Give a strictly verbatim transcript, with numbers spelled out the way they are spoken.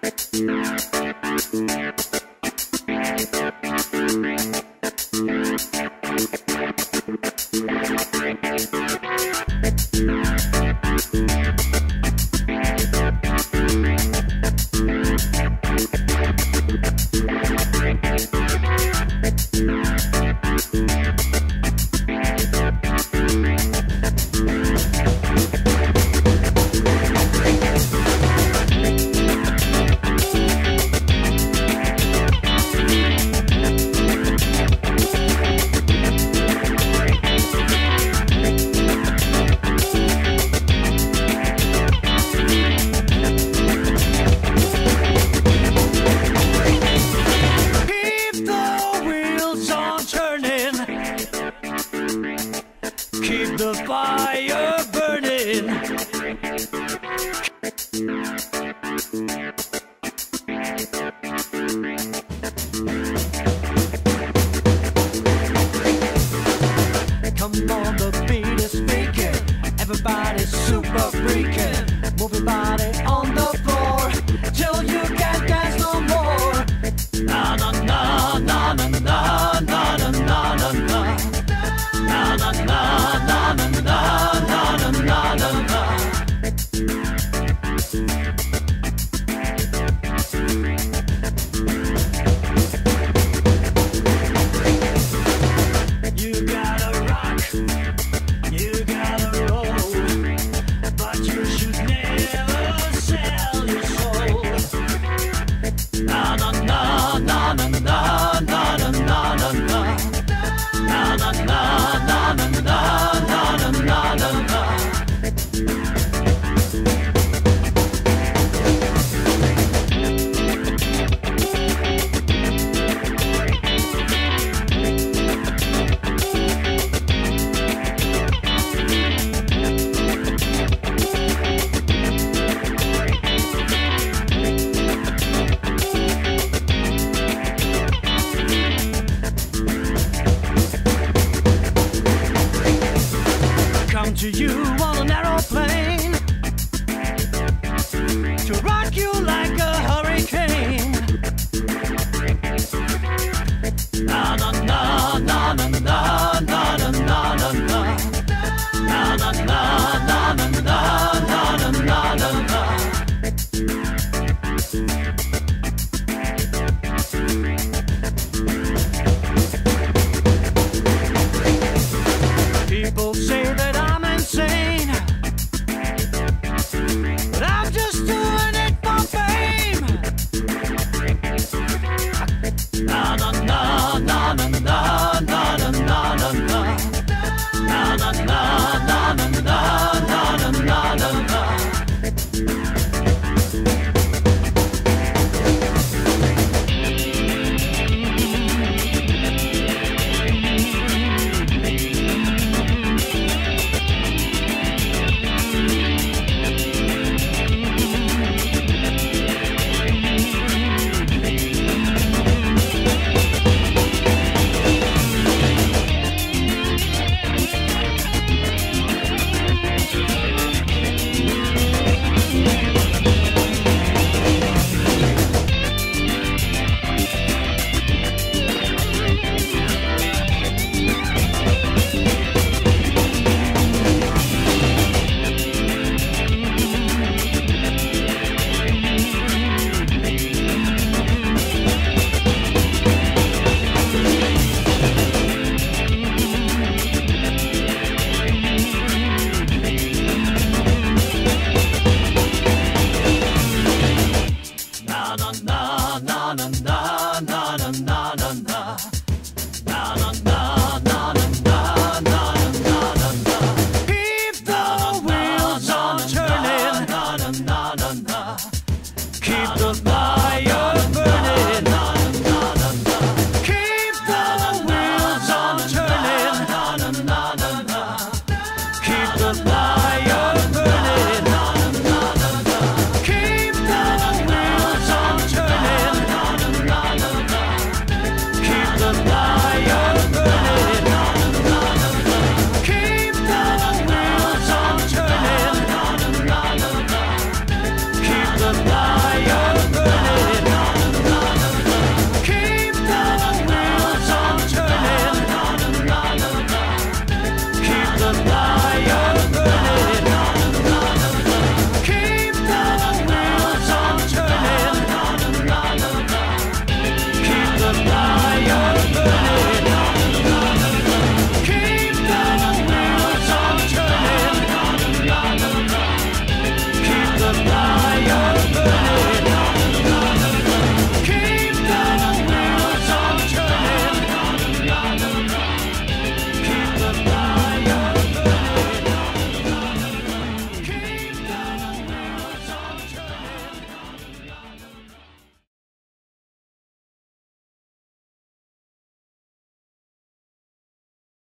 Keep the fire burning. Come on, the beat is speaking. Everybody's super freaking. Move your body on the floor till you can't dance no more. Na na na na na na na na na na na. Na na na na na na na na na na. You gotta rock, you gotta roll, but you should never sell your soul. Na na na na na na na na na na na. Na na na na na na na na na na. Come to you on an aeroplane to rock you like a hurricane. Na na na na na na na na na na na. Na na na na na na na na na na. People say that I'm insane, but I'm just doing it for fame. Na na na na na na na na na na na. Na na na na na na na na na na. Keep the